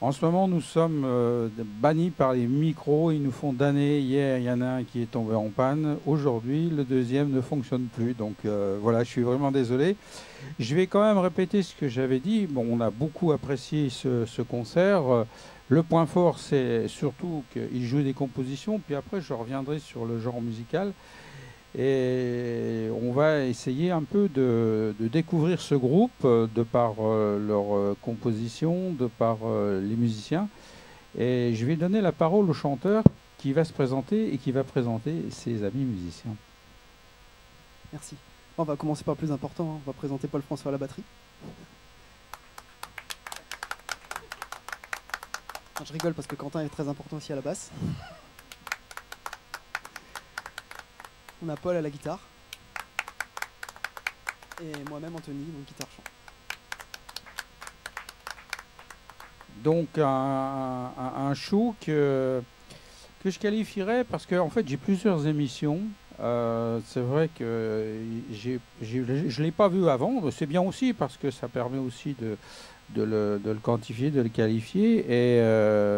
En ce moment, nous sommes bannis par les micros. Ils nous font damner. Hier, il y en a un qui est tombé en panne. Aujourd'hui, le deuxième ne fonctionne plus. Donc voilà, je suis vraiment désolé. Je vais quand même répéter ce que j'avais dit. Bon, on a beaucoup apprécié ce concert. Le point fort, c'est surtout qu'il joue des compositions. Puis après, je reviendrai sur le genre musical. Et on va essayer un peu de découvrir ce groupe de par leur composition, de par les musiciens. Et je vais donner la parole au chanteur qui va se présenter et qui va présenter ses amis musiciens. Merci. On va commencer par le plus important. On va présenter Paul-François à la batterie. Je rigole parce que Quentin est très important aussi à la basse. On a Paul à la guitare. Et moi-même Anthony, donc guitare-chant. Donc un show que je qualifierais parce que en fait j'ai plusieurs émissions. C'est vrai que je ne l'ai pas vu avant. C'est bien aussi parce que ça permet aussi de le quantifier, de le qualifier. Et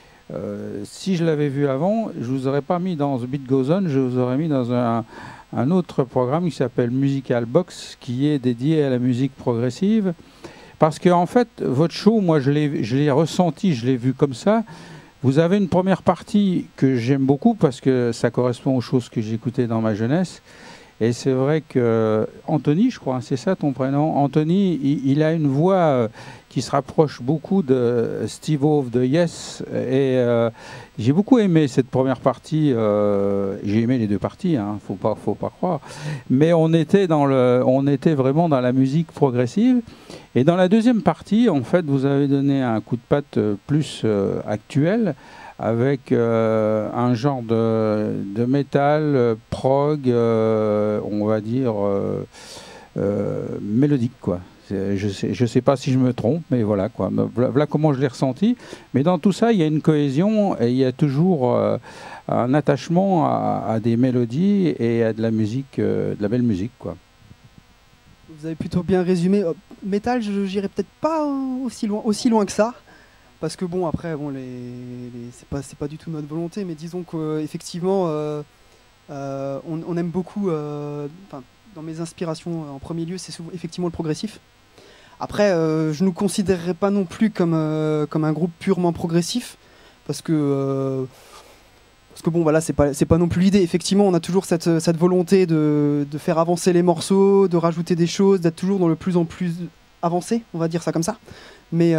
si je l'avais vu avant, je ne vous aurais pas mis dans The Beat Goes On, je vous aurais mis dans un autre programme qui s'appelle Musical Box, qui est dédié à la musique progressive. Parce que en fait, votre show, moi je l'ai ressenti, je l'ai vu comme ça. Vous avez une première partie que j'aime beaucoup parce que ça correspond aux choses que j'écoutais dans ma jeunesse. Et c'est vrai que Anthony, je crois, hein, c'est ça ton prénom, Anthony, il a une voix qui se rapproche beaucoup de Steve Howe de Yes. Et j'ai beaucoup aimé cette première partie. J'ai aimé les deux parties, hein, faut pas croire. Mais on était vraiment dans la musique progressive. Et dans la deuxième partie, en fait, vous avez donné un coup de patte plus actuel, avec un genre de métal prog, on va dire mélodique, quoi. Je sais pas si je me trompe, mais voilà, quoi. Voilà comment je l'ai ressenti. Mais dans tout ça, il y a une cohésion et il y a toujours un attachement à des mélodies et à de la musique, de la belle musique, quoi. Vous avez plutôt bien résumé. Métal, je n'irai peut-être pas aussi loin que ça. Parce que bon, après, bon, c'est pas du tout notre volonté, mais disons qu'effectivement, on aime beaucoup, dans mes inspirations en premier lieu, c'est effectivement le progressif. Après, je ne nous considérerais pas non plus comme un groupe purement progressif, parce que bon, voilà, c'est pas non plus l'idée. Effectivement, on a toujours cette volonté de faire avancer les morceaux, de rajouter des choses, d'être toujours dans le plus en plus avancé, on va dire ça comme ça. Mais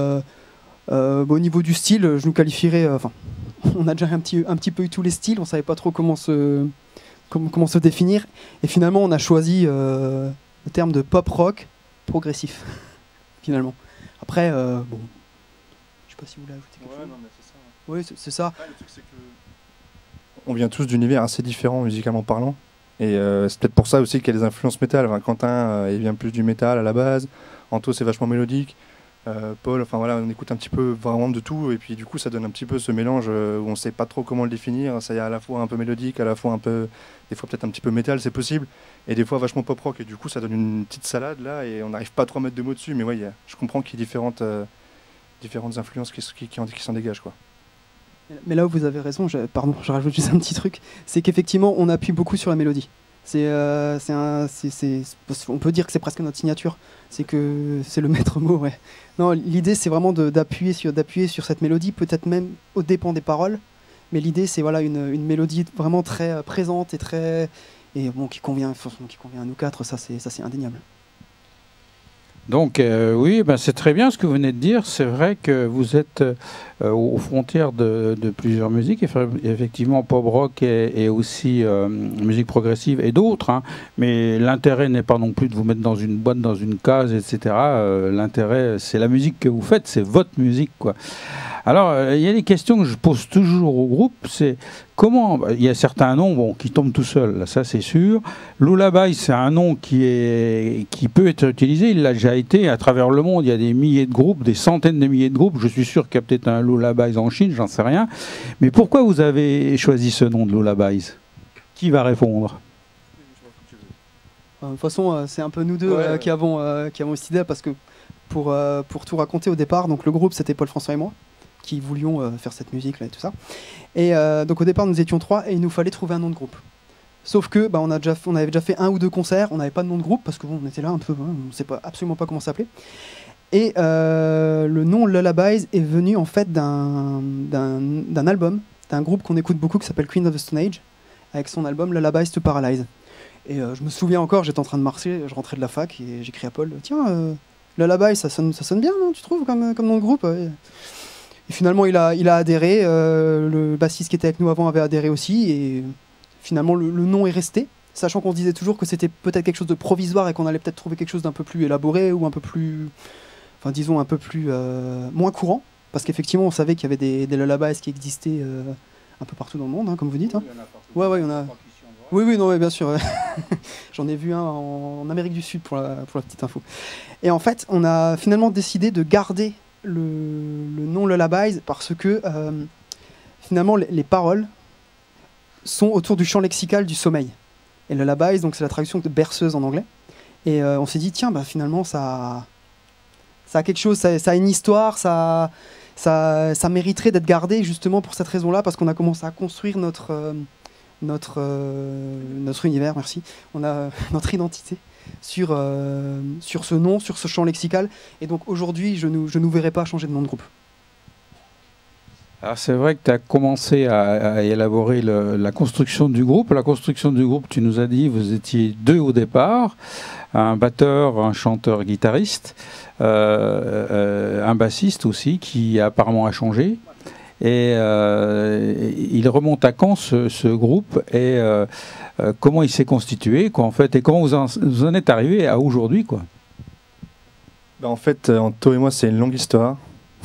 au niveau du style, je nous qualifierais. On a déjà un petit peu eu tous les styles, on savait pas trop comment se définir. Et finalement, on a choisi le terme de pop rock progressif. Finalement. Après, bon, je sais pas si vous voulez ajouter quelque chose. Non, mais c'est ça. Oui, c'est ça. Le truc, c'est que on vient tous d'univers assez différents musicalement parlant. Et c'est peut-être pour ça aussi qu'il y a des influences métal. Enfin, Quentin, il vient plus du métal à la base. Anto, c'est vachement mélodique. Paul, enfin voilà, on écoute un petit peu vraiment de tout, et puis du coup ça donne un petit peu ce mélange où on sait pas trop comment le définir. Ça y est à la fois un peu mélodique, à la fois un peu, des fois peut-être un petit peu métal, c'est possible, et des fois vachement pop rock, et du coup ça donne une petite salade là, et on n'arrive pas trop à mettre de mots dessus, mais ouais, je comprends qu'il y a différentes influences qui s'en dégagent, quoi. Mais là où vous avez raison, je rajoute juste un petit truc, c'est qu'effectivement on appuie beaucoup sur la mélodie. On peut dire que c'est presque notre signature. C'est le maître mot, ouais. Non, l'idée c'est vraiment d'appuyer sur cette mélodie, peut-être même au dépend des paroles. Mais l'idée c'est voilà une mélodie vraiment très présente et bon qui convient à nous quatre. Ça c'est indéniable. Donc oui, ben c'est très bien ce que vous venez de dire. C'est vrai que vous êtes aux frontières de plusieurs musiques, effectivement pop rock et aussi musique progressive et d'autres, hein. Mais l'intérêt n'est pas non plus de vous mettre dans une boîte, dans une case, etc. L'intérêt, c'est la musique que vous faites, c'est votre musique, quoi. Alors, il y a des questions que je pose toujours au groupe, c'est comment, il y a certains noms qui tombent tout seuls, là, ça c'est sûr. Lullaby, c'est un nom qui peut être utilisé, il l'a déjà été à travers le monde, il y a des milliers de groupes, des centaines de milliers de groupes, je suis sûr qu'il y a peut-être un Lullaby en Chine, j'en sais rien. Mais pourquoi vous avez choisi ce nom de Lullaby? Qui va répondre? De toute façon, c'est un peu nous deux qui avons cette idée, parce que pour tout raconter au départ. Donc le groupe, c'était Paul François et moi qui voulions faire cette musique là et tout ça. Et donc au départ, nous étions 3 et il nous fallait trouver un nom de groupe. Sauf que on avait déjà fait 1 ou 2 concerts, on n'avait pas de nom de groupe parce que bon, on était là un peu, on ne sait absolument pas comment ça s'appelait. Et le nom Lullabies est venu en fait d'un album, d'un groupe qu'on écoute beaucoup qui s'appelle Queen of the Stone Age, avec son album Lullabies to Paralyze. Et je me souviens encore, j'étais en train de marcher, je rentrais de la fac et j'écris à Paul, tiens, Lullabies, ça sonne bien, non, tu trouves, comme nom de groupe? Et finalement, il a adhéré, le bassiste qui était avec nous avant avait adhéré aussi, et finalement, le nom est resté, sachant qu'on se disait toujours que c'était peut-être quelque chose de provisoire et qu'on allait peut-être trouver quelque chose d'un peu plus élaboré ou un peu plus, enfin disons un peu plus moins courant, parce qu'effectivement, on savait qu'il y avait des lullabies qui existaient un peu partout dans le monde, hein, comme vous dites. Hein. Ouais, il y en a. Oui, non, bien sûr. J'en ai vu un en Amérique du Sud pour la petite info. Et en fait, on a finalement décidé de garder le nom Lullabies parce que finalement, les paroles sont autour du champ lexical du sommeil. Et Lullabies, donc c'est la traduction de berceuse en anglais. Et on s'est dit, tiens, finalement, ça a quelque chose, ça a une histoire, ça mériterait d'être gardé justement pour cette raison-là, parce qu'on a commencé à construire notre univers, merci. On a notre identité sur ce nom, sur ce champ lexical. Et donc aujourd'hui, je nous verrai pas changer de nom de groupe. Alors c'est vrai que tu as commencé à élaborer la construction du groupe. La construction du groupe, tu nous as dit, vous étiez 2 au départ, un batteur, un chanteur, guitariste, un bassiste aussi qui apparemment a changé. Et il remonte à quand ce groupe et comment il s'est constitué quoi, en fait, et comment vous en êtes arrivé à aujourd'hui quoi? En fait, Anto et moi, c'est une longue histoire.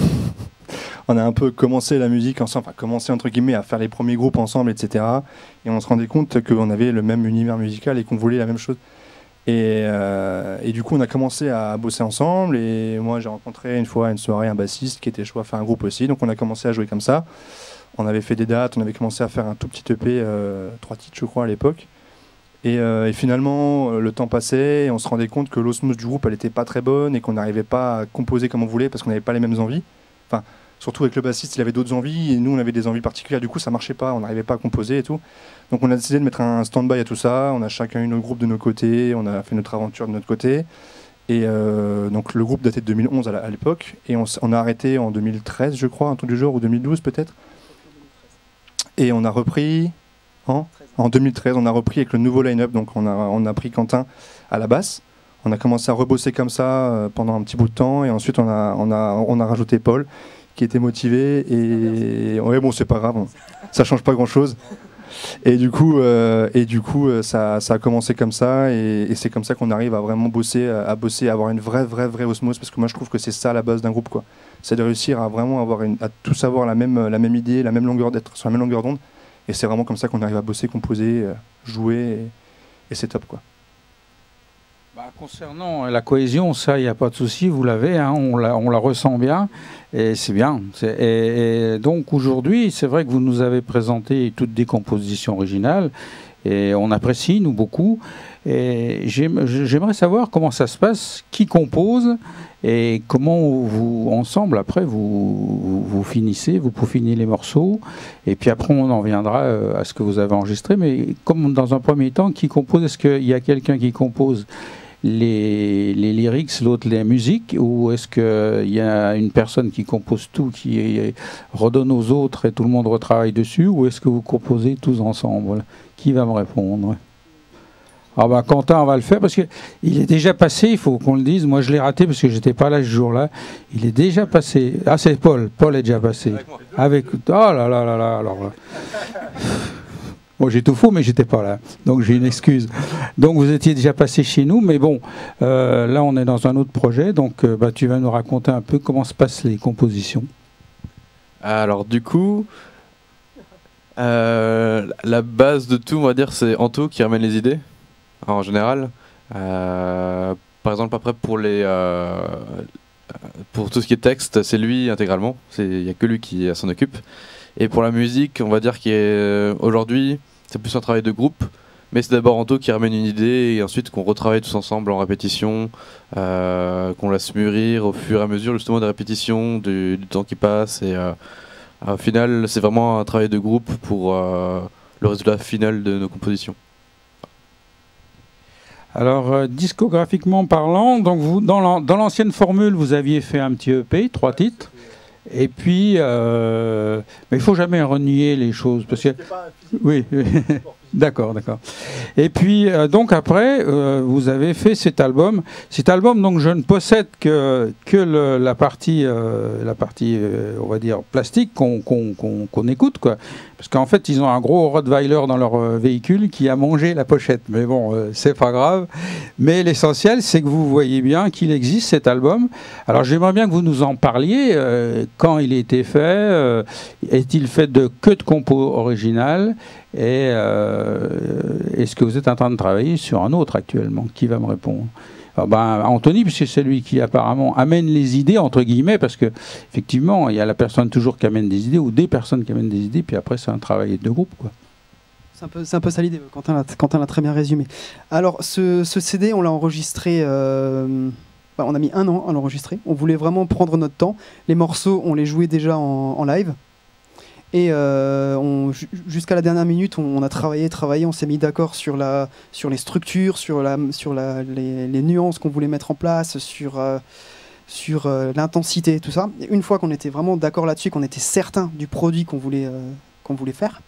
On a un peu commencé la musique ensemble, enfin commencé entre guillemets à faire les premiers groupes ensemble, etc. Et on se rendait compte qu'on avait le même univers musical et qu'on voulait la même chose. Et du coup, on a commencé à bosser ensemble. Et moi, j'ai rencontré une fois à une soirée un bassiste qui était chaud à faire un groupe aussi. Donc, on a commencé à jouer comme ça. On avait fait des dates, on avait commencé à faire un tout petit EP, 3 titres, je crois, à l'époque. Et finalement, le temps passait et on se rendait compte que l'osmose du groupe, elle n'était pas très bonne et qu'on n'arrivait pas à composer comme on voulait parce qu'on n'avait pas les mêmes envies. Enfin, surtout avec le bassiste, il avait d'autres envies et nous, on avait des envies particulières. Du coup, ça marchait pas, on n'arrivait pas à composer et tout. Donc on a décidé de mettre un stand-by à tout ça, on a chacun eu nos groupes de nos côtés, on a fait notre aventure de notre côté. Et donc le groupe datait de 2011 à l'époque, et on a arrêté en 2013 je crois, un truc du genre, ou 2012 peut-être. Et on a repris en 2013, on a repris avec le nouveau line-up, donc on a pris Quentin à la basse. On a commencé à rebosser comme ça pendant un petit bout de temps, et ensuite on a rajouté Paul, qui était motivé, et ouais bon c'est pas grave, ça change pas grand-chose. Et du coup, ça a commencé comme ça, et c'est comme ça qu'on arrive à vraiment bosser, à avoir une vraie osmose, parce que moi je trouve que c'est ça la base d'un groupe, quoi. C'est de réussir à vraiment à tous avoir la même idée, la même longueur, d'être sur la même longueur d'onde, et c'est vraiment comme ça qu'on arrive à bosser, composer, jouer, et c'est top, quoi. Concernant la cohésion, ça, il n'y a pas de souci, vous l'avez, hein, on la ressent bien, et c'est bien. Et donc aujourd'hui, c'est vrai que vous nous avez présenté toutes des compositions originales, et on apprécie, nous, beaucoup. Et j'aimerais savoir comment ça se passe, qui compose, et comment vous, ensemble, après, vous finissez, vous peaufinez les morceaux, et puis après, on en viendra à ce que vous avez enregistré. Mais comme dans un premier temps, qui compose? Est-ce qu'il y a quelqu'un qui compose les lyrics, l'autre les musiques, ou est-ce qu'il y a une personne qui compose tout, qui redonne aux autres et tout le monde retravaille dessus, ou est-ce que vous composez tous ensemble? Qui va me répondre? Quentin, on va le faire parce qu'il est déjà passé, il faut qu'on le dise. Moi je l'ai raté parce que j'étais pas là ce jour-là. Il est déjà passé. Ah, c'est Paul. Paul est déjà passé. Avec moi. Oh là là là là. Alors là. Bon, j'ai tout faux, mais j'étais pas là, donc j'ai une excuse. Donc vous étiez déjà passé chez nous, mais bon, là on est dans un autre projet, donc tu vas nous raconter un peu comment se passent les compositions. Alors du coup, la base de tout, on va dire, c'est Anto qui ramène les idées, en général. Par exemple, après pour tout ce qui est texte, c'est lui intégralement, il n'y a que lui qui s'en occupe. Et pour la musique, on va dire qu'aujourd'hui, c'est plus un travail de groupe, Mais c'est d'abord Anto qui ramène une idée et ensuite qu'on retravaille tous ensemble en répétition, qu'on laisse mûrir au fur et à mesure justement des répétitions, du temps qui passe. Et au final, c'est vraiment un travail de groupe pour le résultat final de nos compositions. Alors, discographiquement parlant, donc vous, dans l'ancienne formule, vous aviez fait un petit EP, 3 titres. Et puis, mais il ne faut jamais renier les choses. Parce que, oui, d'accord, d'accord. Et puis, donc après, vous avez fait cet album. Cet album, donc, je ne possède que la partie, on va dire, plastique qu'on écoute, quoi. Parce qu'en fait, ils ont un gros Rottweiler dans leur véhicule qui a mangé la pochette. Mais bon, c'est pas grave. Mais l'essentiel, c'est que vous voyez bien qu'il existe cet album. Alors, j'aimerais bien que vous nous en parliez. Quand il a été fait, est-il fait que de compos originales? Et est-ce que vous êtes en train de travailler sur un autre actuellement? Qui va me répondre? Anthony, puisque c'est lui qui apparemment amène les idées, entre guillemets, parce que effectivement, il y a la personne toujours qui amène des idées, ou des personnes qui amènent des idées, puis après c'est un travail de groupe, quoi. C'est un peu ça l'idée, Quentin l'a très bien résumé. Alors, ce CD, on l'a enregistré, on a mis 1 an à l'enregistrer. On voulait vraiment prendre notre temps. Les morceaux, on les jouait déjà en live. Et jusqu'à la dernière minute, on a travaillé, on s'est mis d'accord sur les structures, sur les nuances qu'on voulait mettre en place, sur l'intensité, tout ça. Et une fois qu'on était vraiment d'accord là-dessus, qu'on était certain du produit qu'on voulait faire,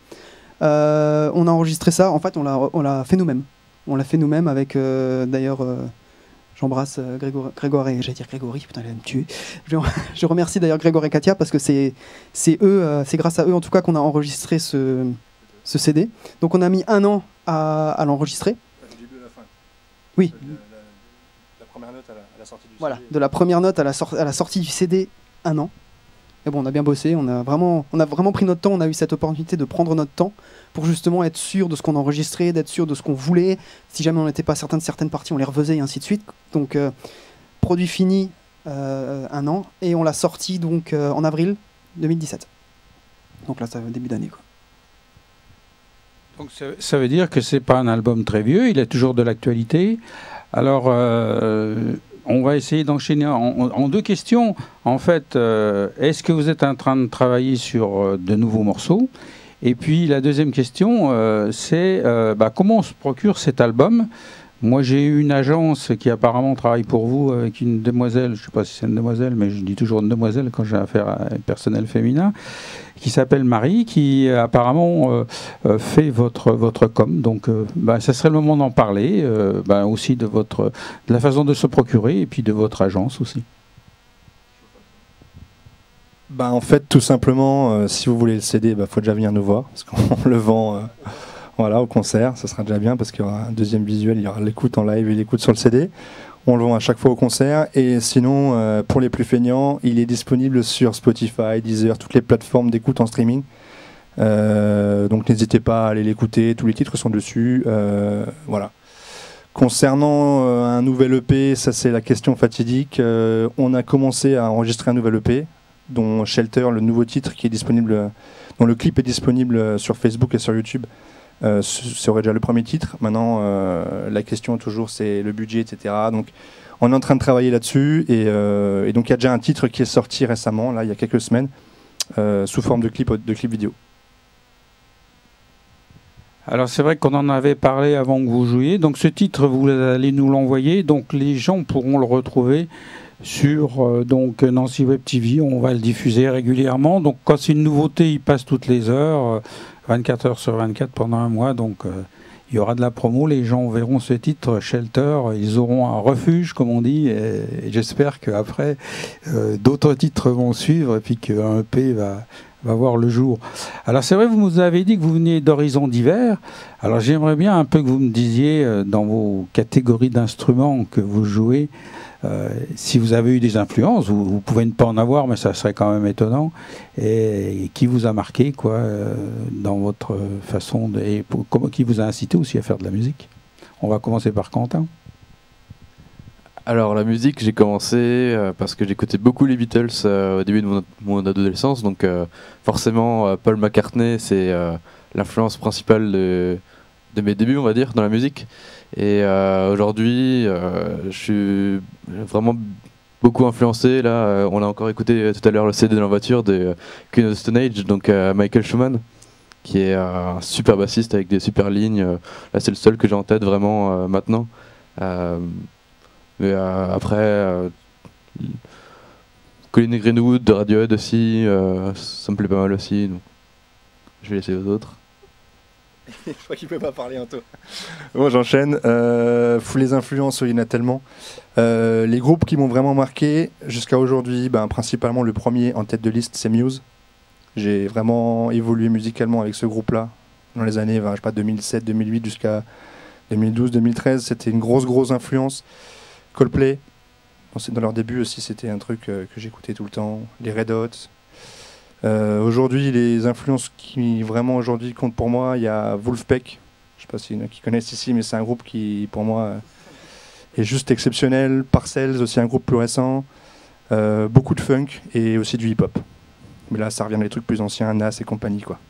on a enregistré ça. En fait, on l'a fait nous-mêmes. On l'a fait nous-mêmes avec, d'ailleurs... J'embrasse Grégoire et j'allais dire Grégory, putain, il va me tuer. Je remercie d'ailleurs Grégoire et Katia parce que c'est grâce à eux en tout cas qu'on a enregistré ce CD. Donc on a mis 1 an à l'enregistrer. Du début à la fin. Oui. La première note à la sortie du CD. Voilà, de la première note à la sortie du CD, 1 an. Et bon, on a bien bossé, on a vraiment pris notre temps, on a eu cette opportunité de prendre notre temps pour justement être sûr de ce qu'on enregistrait, d'être sûr de ce qu'on voulait. Si jamais on n'était pas certain de certaines parties, on les refaisait et ainsi de suite. Donc, produit fini, 1 an, et on l'a sorti donc en avril 2017. Donc là, c'est début d'année, quoi. Donc ça veut dire que c'est pas un album très vieux, il est toujours de l'actualité. Alors, on va essayer d'enchaîner en 2 questions. En fait, est-ce que vous êtes en train de travailler sur de nouveaux morceaux? Et puis la deuxième question, c'est comment on se procure cet album? Moi, j'ai eu une agence qui apparemment travaille pour vous avec une demoiselle, je ne sais pas si c'est une demoiselle, mais je dis toujours une demoiselle quand j'ai affaire à un personnel féminin, qui s'appelle Marie, qui apparemment fait votre com. Donc, ça serait le moment d'en parler, aussi de la façon de se procurer et puis de votre agence aussi. En fait, tout simplement, si vous voulez le CD, faut déjà venir nous voir, parce qu'on le vend au concert, ça sera déjà bien, parce qu'il y aura un deuxième visuel, il y aura l'écoute en live et l'écoute sur le CD. On le vend à chaque fois au concert, et sinon, pour les plus feignants, il est disponible sur Spotify, Deezer, toutes les plateformes d'écoute en streaming. Donc n'hésitez pas à aller l'écouter, tous les titres sont dessus. Voilà. Concernant un nouvel EP, ça c'est la question fatidique. On a commencé à enregistrer un nouvel EP, dont Shelter, le nouveau titre qui est disponible, dont le clip est disponible sur Facebook et sur YouTube, serait déjà le premier titre. Maintenant, la question toujours c'est le budget, etc. Donc on est en train de travailler là-dessus, et donc il y a déjà un titre qui est sorti récemment, là il y a quelques semaines, sous forme de clip vidéo. Alors c'est vrai qu'on en avait parlé avant que vous jouiez. Donc ce titre, vous allez nous l'envoyer. Donc les gens pourront le retrouver sur donc Nancy Web TV. On va le diffuser régulièrement. Donc quand c'est une nouveauté, il passe toutes les heures, 24 heures sur 24 pendant un mois. Donc il y aura de la promo. Les gens verront ce titre Shelter. Ils auront un refuge, comme on dit. Et j'espère qu'après, d'autres titres vont suivre et puis qu'un EP va voir le jour. Alors c'est vrai, vous nous avez dit que vous veniez d'horizons divers. Alors j'aimerais bien un peu que vous me disiez dans vos catégories d'instruments que vous jouez, si vous avez eu des influences. Vous pouvez ne pas en avoir, mais ça serait quand même étonnant. Et qui vous a marqué dans votre façon qui vous a incité aussi à faire de la musique? On va commencer par Quentin. Alors la musique, j'ai commencé parce que j'écoutais beaucoup les Beatles au début de mon adolescence, donc forcément Paul McCartney, c'est l'influence principale de de mes débuts, on va dire, dans la musique. Et aujourd'hui, je suis vraiment beaucoup influencé. Là, on a encore écouté tout à l'heure le CD dans la voiture de Queen of the Stone Age, donc Michael Schumann, qui est un super bassiste avec des super lignes. Là, c'est le seul que j'ai en tête vraiment maintenant. Mais après, Colin Greenwood de Radiohead aussi, ça me plaît pas mal aussi. Donc je vais laisser aux autres. Je crois qu'il peut pas parler un peu. Bon, j'enchaîne. Fou les influences, il y en a tellement. Les groupes qui m'ont vraiment marqué jusqu'à aujourd'hui, principalement le premier en tête de liste, c'est Muse. J'ai vraiment évolué musicalement avec ce groupe-là dans les années 2007, 2008 jusqu'à 2012, 2013. C'était une grosse influence. Coldplay, dans leur début aussi, c'était un truc que j'écoutais tout le temps. Les Red Hot. Aujourd'hui, les influences qui vraiment aujourd'hui comptent pour moi, il y a Wolfpack. Je ne sais pas s'il y en a qui connaissent ici, mais c'est un groupe qui, pour moi, est juste exceptionnel. Parcells, aussi un groupe plus récent. Beaucoup de funk et aussi du hip-hop. Mais là, ça revient dans les trucs plus anciens, Nas et compagnie, quoi.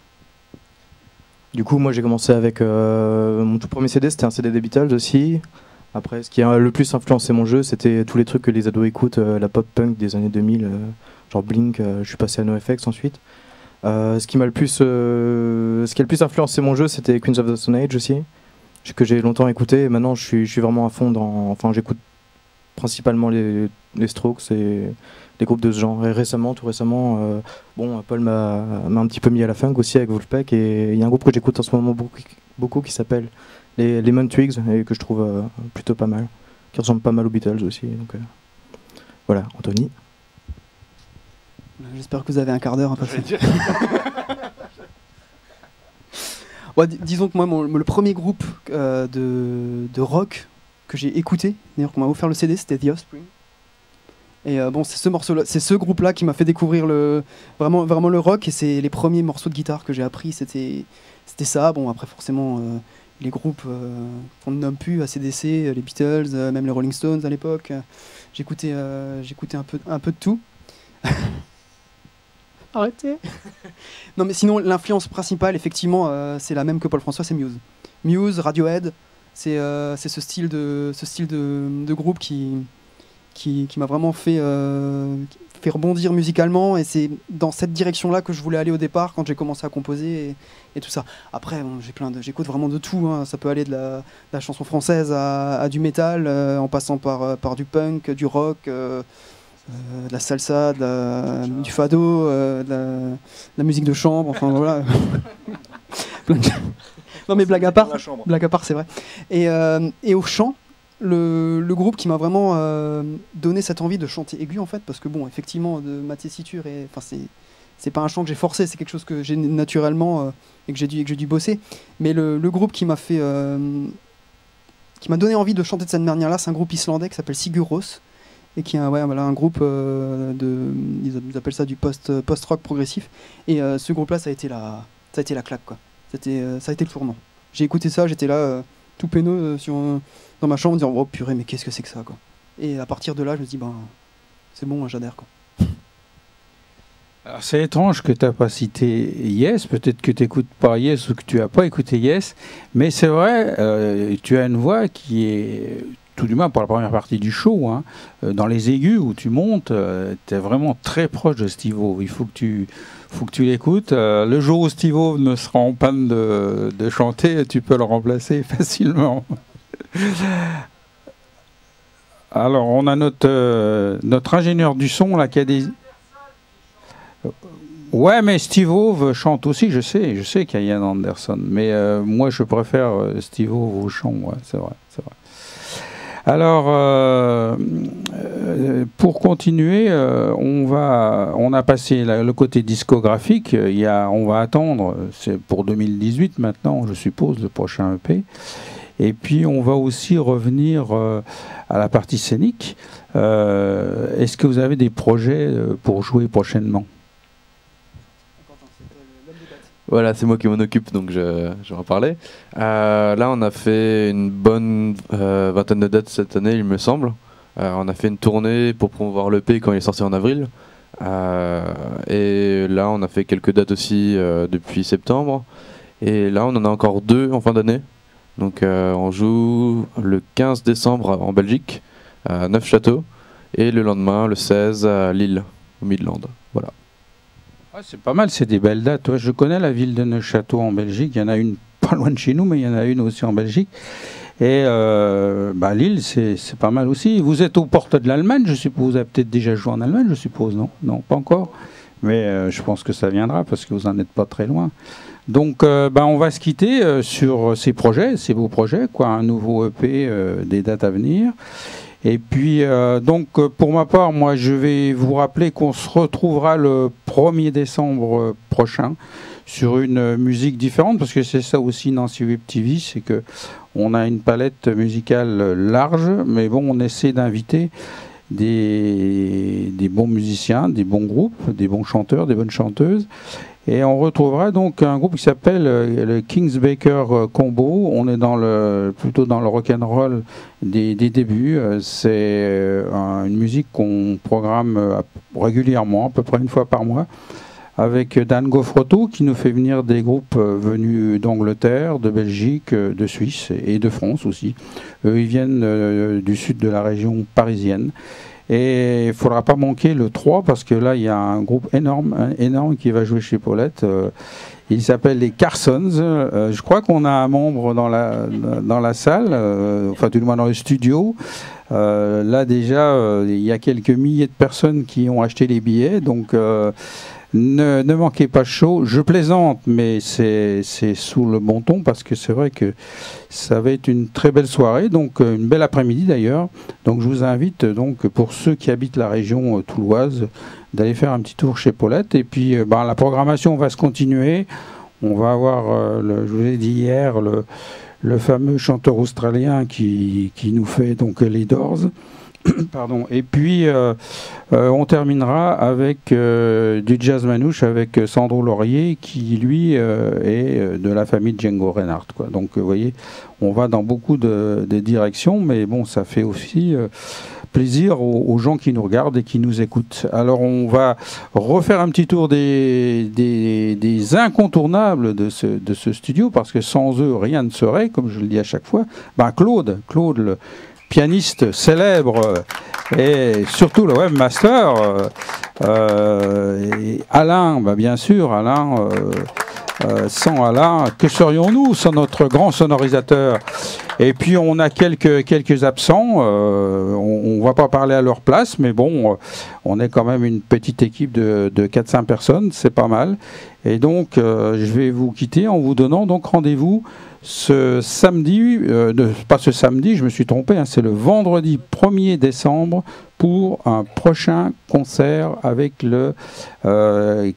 Du coup, moi, j'ai commencé avec mon tout premier CD, c'était un CD des Beatles aussi. Après, ce qui a le plus influencé mon jeu, c'était tous les trucs que les ados écoutent, la pop punk des années 2000, genre Blink. Je suis passé à NoFX ensuite. Ce qui a le plus influencé mon jeu, c'était Queens of the Stone Age aussi, que j'ai longtemps écouté. Et maintenant, je suis vraiment à fond enfin, j'écoute principalement les Strokes et les groupes de ce genre. Et tout récemment, Paul m'a un petit peu mis à la funk aussi avec Wolfpack. Et il y a un groupe que j'écoute en ce moment beaucoup qui s'appelle les Lemon Twigs et que je trouve plutôt pas mal, qui ressemble pas mal aux Beatles aussi. Donc, voilà, Anthony. J'espère que vous avez un quart d'heure à passer. Ouais, disons que moi, le premier groupe de rock que j'ai écouté, d'ailleurs qu'on m'a offert le CD, c'était The Offspring. Et c'est ce morceau-là, c'est ce groupe-là qui m'a fait découvrir vraiment le rock. Et c'est les premiers morceaux de guitare que j'ai appris, c'était ça. Bon, après forcément, les groupes qu'on ne nomme plus, AC/DC, les Beatles, même les Rolling Stones à l'époque. J'écoutais un peu de tout. Arrêtez. Non, mais sinon, l'influence principale, effectivement, c'est la même que Paul François, c'est Muse. Muse, Radiohead, c'est ce style de groupe qui m'a vraiment fait rebondir musicalement, et c'est dans cette direction-là que je voulais aller au départ quand j'ai commencé à composer et tout ça. Après, bon, j'écoute vraiment de tout, hein. Ça peut aller de la chanson française à du métal, en passant par du punk, du rock, de la salsa, du fado, de la musique de chambre, enfin voilà. Non mais blague à part, c'est vrai. Et au chant, le groupe qui m'a vraiment donné cette envie de chanter aigu en fait, parce que bon, effectivement, de ma tessiture, c'est pas un chant que j'ai forcé, c'est quelque chose que j'ai naturellement et que j'ai dû bosser. Mais le groupe qui m'a donné envie de chanter de cette manière-là, c'est un groupe islandais qui s'appelle Sigur Rós, et qui est un groupe ils appellent ça du post-rock progressif. Et ce groupe-là, ça a été la claque, quoi. Ça a été le tournant. J'ai écouté ça, j'étais là tout peineux dans ma chambre, en disant oh purée, mais qu'est-ce que c'est que ça, quoi. Et à partir de là, je me dis c'est bon, j'adhère, quoi. Alors, c'est étrange que tu n'as pas cité Yes, peut-être que tu n'écoutes pas Yes ou que tu n'as pas écouté Yes, mais c'est vrai, tu as une voix qui est, tout du moins pour la première partie du show, hein, dans les aigus où tu montes, tu es vraiment très proche de Steve-O. Il faut que tu l'écoutes. Le jour où Steve-O ne sera en panne de chanter, tu peux le remplacer facilement. Alors, on a notre ingénieur du son là qui a des... Ouais, mais Steve-O chante aussi, je sais qu'il y a Ian Anderson, mais moi je préfère Steve-O au chant, ouais, c'est vrai. Alors, pour continuer, on a passé le côté discographique, on va attendre, c'est pour 2018 maintenant, je suppose, le prochain EP. Et puis on va aussi revenir à la partie scénique. Est-ce que vous avez des projets pour jouer prochainement ? Voilà, c'est moi qui m'en occupe, donc je vais en parler. Là, on a fait une bonne vingtaine de dates cette année, il me semble. On a fait une tournée pour promouvoir l'EP quand il est sorti en avril. Et là, on a fait quelques dates aussi depuis septembre. Et là, on en a encore 2 en fin d'année. Donc on joue le 15 décembre en Belgique, à Neufchâteau, et le lendemain, le 16, à Lille, au Midland. Voilà. Ah, c'est pas mal, c'est des belles dates. Ouais, je connais la ville de Neufchâteau en Belgique. Il y en a une pas loin de chez nous, mais il y en a une aussi en Belgique. Et Lille, c'est pas mal aussi. Vous êtes aux portes de l'Allemagne, je suppose. Vous avez peut-être déjà joué en Allemagne, je suppose, non? Non, pas encore. Mais je pense que ça viendra parce que vous n'en êtes pas très loin. Donc, on va se quitter sur ces projets, ces beaux projets, quoi, un nouveau EP, des dates à venir. Et puis, pour ma part, moi, je vais vous rappeler qu'on se retrouvera le 1er décembre prochain sur une musique différente, parce que c'est ça aussi Nancy Web TV, c'est que on a une palette musicale large, mais bon, on essaie d'inviter des bons musiciens, des bons groupes, des bons chanteurs, des bonnes chanteuses. Et on retrouvera donc un groupe qui s'appelle le Kings Baker Combo. On est plutôt dans le rock'n'roll des débuts. C'est une musique qu'on programme régulièrement, à peu près une fois par mois, avec Dan Goffroto qui nous fait venir des groupes venus d'Angleterre, de Belgique, de Suisse et de France aussi. Eux, ils viennent du sud de la région parisienne. Et il ne faudra pas manquer le 3 parce que là, il y a un groupe énorme qui va jouer chez Paulette. Il s'appelle les Carsons. Je crois qu'on a un membre dans la salle, enfin tout le moins dans le studio. Là déjà, il y a quelques milliers de personnes qui ont acheté les billets. Donc ne manquez pas chaud. Je plaisante, mais c'est sous le bon ton parce que c'est vrai que ça va être une très belle soirée, donc une belle après-midi d'ailleurs. Donc je vous invite donc pour ceux qui habitent la région touloise d'aller faire un petit tour chez Paulette. Et puis la programmation va se continuer. On va avoir, je vous l'ai dit hier, le fameux chanteur australien qui nous fait donc les Doors. Pardon. Et puis on terminera avec du jazz manouche avec Sandro Laurier qui lui est de la famille de Django Reinhardt, quoi. Donc vous voyez, on va dans beaucoup de directions, mais bon, ça fait aussi plaisir aux gens qui nous regardent et qui nous écoutent. Alors on va refaire un petit tour des incontournables de ce studio, parce que sans eux rien ne serait, comme je le dis à chaque fois. Claude le pianiste célèbre et surtout le webmaster, et Alain, bien sûr, Alain, sans Alain, que serions-nous sans notre grand sonorisateur? Et puis on a quelques absents, on va pas parler à leur place, mais bon, on est quand même une petite équipe de 4-5 personnes, c'est pas mal. Et donc je vais vous quitter en vous donnant donc rendez-vous ce samedi, pas ce samedi, je me suis trompé, hein, c'est le vendredi 1er décembre pour un prochain concert avec j'ai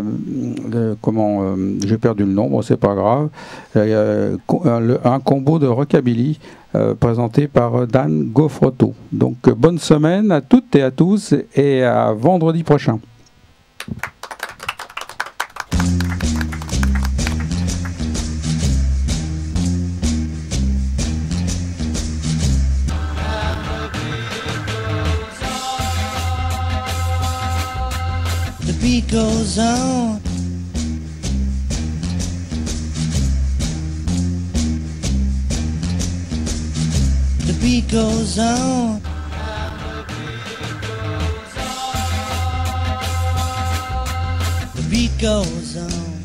perdu le nom, bon, c'est pas grave, un combo de rockabilly présenté par Dan Goffroto. Donc bonne semaine à toutes et à tous et à vendredi prochain. The beat goes on. The beat goes on. The beat goes on.